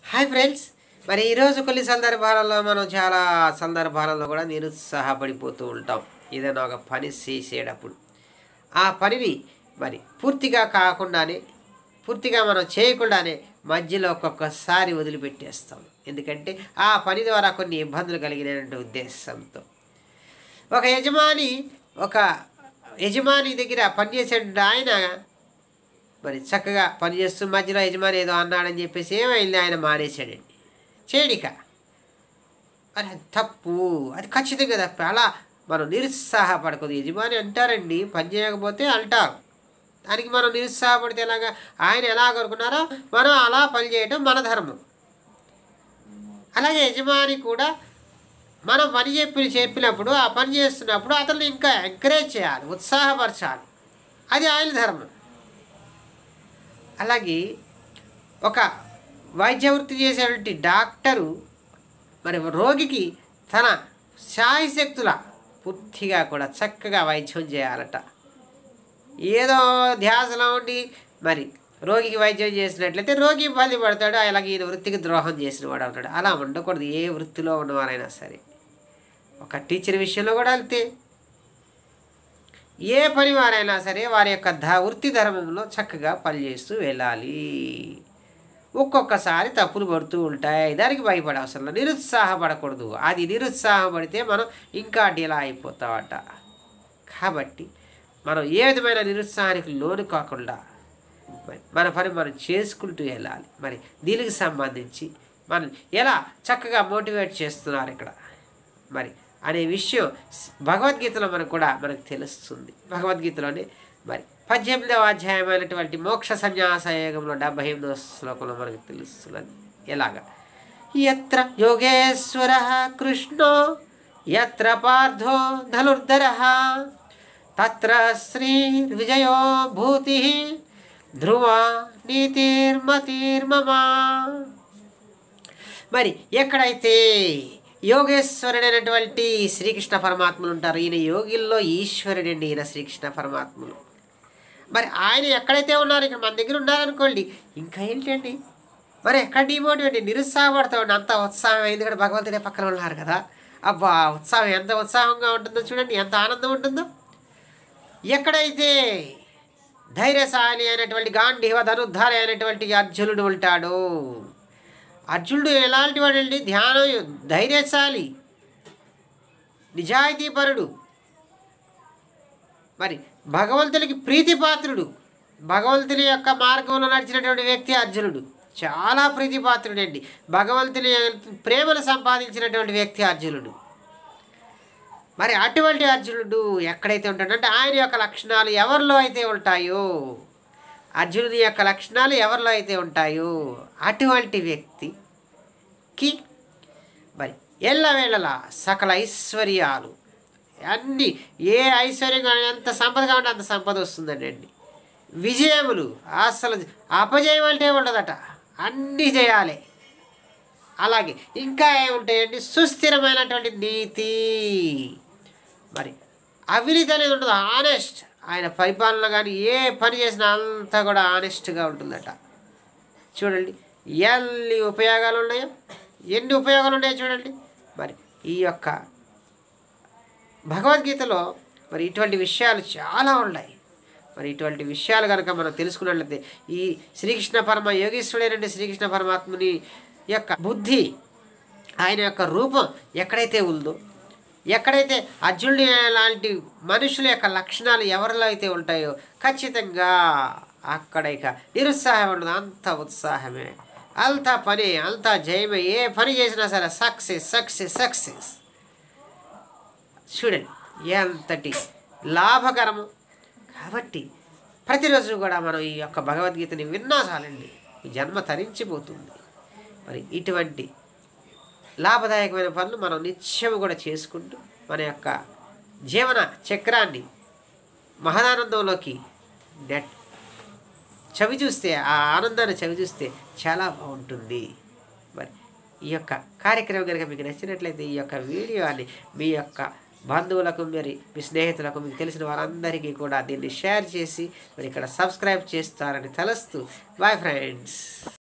Hi friends. మరి ఈరోజు కొన్ని సందర్భాలలో మనం చాలా సందర్భాలలో కూడా నిరుత్సాహపడిపోతూ ఉంటాం. ఏదైనా ఒక పని చేసేటప్పుడు ఆ పనిని మరి పూర్తిగా మనం చేయకుండానే మధ్యలో ఒక్కొక్కసారి వదిలిపెట్టేస్తాం. ఎందుకంటే ఆ పని ద్వారా కొన్ని ఇబ్బందులు కలిగినటువంటి ఉద్దేశంతో ఒక యజమాని దగ్గర పనిచేసే ఆయన మరి చక్కగా పనిచేస్తూ మధ్యలో యజమాని ఏదో అన్నాడని చెప్పేసి ఏమైంది, ఆయన మానేశాడండి చేయడిక. మరి అది తప్పు, అది ఖచ్చితంగా తప్పు. అలా మనం నిరుత్సాహపడకూడదు. యజమాని అంటారండి, పని చేయకపోతే అంటారు, దానికి మనం నిరుత్సాహపడితే ఎలాగా? ఆయన ఎలా కోరుకున్నారో మనం అలా పని చేయడం మన ధర్మం. అలాగే యజమాని కూడా మనం పని చెప్పినప్పుడు ఆ పని చేస్తున్నప్పుడు అతన్ని ఇంకా ఎంకరేజ్ చేయాలి, ఉత్సాహపరచాలి. అది ఆయన ధర్మం. అలాగే ఒక వైద్య వృత్తి చేసేటువంటి డాక్టరు మరి రోగికి తన శాయశక్తుల పూర్తిగా కూడా చక్కగా వైద్యం చేయాలట. ఏదో ధ్యాసలో ఉండి మరి రోగికి వైద్యం చేసినట్లయితే రోగి ఇబ్బంది పడతాడు, అలాగే ఈయన వృత్తికి ద్రోహం చేసిన వాడు అవుతాడు. అలా ఉండకూడదు. ఏ వృత్తిలో ఉన్నవారైనా సరే, ఒక టీచర్ విషయంలో కూడా అంతే. ఏ పని వారైనా సరే వారి యొక్క వృత్తి ధర్మంలో చక్కగా పనిచేస్తూ వెళ్ళాలి. ఒక్కొక్కసారి తప్పులు పడుతూ ఉంటాయి, దానికి భయపడే అవసరం లేదు, నిరుత్సాహపడకూడదు. అది నిరుత్సాహపడితే మనం ఇంకా డిలా అయిపోతామట. కాబట్టి మనం ఏ విధమైన నిరుత్సాహానికి లోను కాకుండా మన పని మనం చేసుకుంటూ వెళ్ళాలి. మరి దీనికి సంబంధించి మనం ఎలా చక్కగా మోటివేట్ చేస్తున్నారు ఇక్కడ మరి అనే విషయం భగవద్గీతలో మనకు తెలుస్తుంది. భగవద్గీతలోనే మరి 18వ అధ్యాయమైనటువంటి మోక్ష సన్యాస యోగంలో 78వ శ్లోకంలో మనకు తెలుస్తున్నది. ఎలాగా? యత్ర యోగేశ్వర కృష్ణో యత్ర పార్థో ధనుర్ధర తత్ర శ్రీ విజయో భూతి ధ్రువ నీతిర్మతిర్మమా. మరి ఎక్కడైతే యోగేశ్వరుడైనటువంటి శ్రీకృష్ణ పరమాత్ములు ఉంటారు, ఈయన యోగిల్లో ఈశ్వరుడండి, ఈయన శ్రీకృష్ణ పరమాత్ములు. మరి ఆయన ఎక్కడైతే ఉన్నారు, ఇక్కడ మన దగ్గర ఉన్నారనుకోండి, ఇంకా ఏంటండి మరి ఎక్కడ డిమోటివేట్, నిరుత్సాహపడతామండి. అంత ఉత్సాహం, ఎందుకంటే భగవంతుడే పక్కన ఉన్నారు కదా. అబ్బా, ఉత్సాహం ఎంత ఉత్సాహంగా ఉంటుందో చూడండి, ఎంత ఆనందం ఉంటుందో. ఎక్కడైతే ధైర్యశాలి అయినటువంటి గాంధీవ ధనుర్ధారి అయినటువంటి అర్జునుడు ఉంటాడో, అర్జునుడు ఎలాంటి వాడండి? ధైర్యశాలి, నిజాయితీపరుడు, మరి భగవంతునికి ప్రీతిపాత్రుడు. భగవంతుని యొక్క మార్గంలో నడిచినటువంటి వ్యక్తి అర్జునుడు. చాలా ప్రీతిపాత్రుడండి, భగవంతుని ప్రేమను సంపాదించినటువంటి వ్యక్తి అర్జునుడు. మరి అటువంటి అర్జునుడు ఎక్కడైతే ఉంటాడంటే ఆయన యొక్క లక్షణాలు ఎవరిలో అయితే ఉంటాయో, అర్జునుడి యొక్క లక్షణాలు ఎవరిలో అయితే ఉంటాయో అటువంటి వ్యక్తికి మరి ఎల్లవేళలా సకల ఐశ్వర్యాలు అన్నీ, ఏ ఐశ్వర్యంగా ఎంత సంపదగా ఉంటే అంత సంపద వస్తుందండి. విజయములు, అసలు అపజయం అంటే ఉండదట, అన్నీ చేయాలి. అలాగే ఇంకా ఏముంటాయండి? సుస్థిరమైనటువంటి నీతి, మరి అవినీతి అనేది ఉండదు, ఆనెస్ట్. ఆయన పరిపాలన కానీ ఏ పని చేసినా అంతా కూడా ఆనెస్ట్గా ఉంటుందట. చూడండి ఎన్ని ఉపయోగాలు ఉన్నాయో చూడండి. మరి ఈ యొక్క భగవద్గీతలో మరి ఇటువంటి విషయాలు చాలా ఉన్నాయి. మరి ఇటువంటి విషయాలు కనుక మనం తెలుసుకున్నట్లయితే ఈ శ్రీకృష్ణ పరమ యోగేశ్వరుడైన శ్రీకృష్ణ పరమాత్ముని యొక్క బుద్ధి, ఆయన యొక్క రూపం ఎక్కడైతే ఉందో, ఎక్కడైతే అర్జునుడి లాంటి మనుషుల యొక్క లక్షణాలు ఎవరిలో అయితే ఉంటాయో ఖచ్చితంగా అక్కడ ఇక నిరుత్సాహం ఉండదు, అంత ఉత్సాహమే, అంత పని, అంత జయమే. ఏ పని చేసినా సరే సక్సెస్ సక్సెస్ సక్సెస్. చూడండి ఎంతటి లాభకరము. కాబట్టి ప్రతిరోజు కూడా మనం ఈ యొక్క భగవద్గీతని విన్నా చాలండి, ఈ జన్మ తరించిపోతుంది. మరి ఇటువంటి లాభదాయకమైన పనులు మనం నిత్యము కూడా చేసుకుంటూ మన యొక్క జీవన చక్రాన్ని మహదానందంలోకి చవి చూస్తే, ఆ ఆనందాన్ని చవి చూస్తే చాలా బాగుంటుంది. మరి ఈ యొక్క కార్యక్రమం కనుక మీకు నచ్చినట్లయితే ఈ యొక్క వీడియోని మీ యొక్క బంధువులకు, మరి మీ స్నేహితులకు, మీకు తెలిసిన వారందరికీ కూడా దీన్ని షేర్ చేసి మరి ఇక్కడ సబ్స్క్రైబ్ చేస్తారని తలుస్తూ బాయ్ ఫ్రెండ్స్.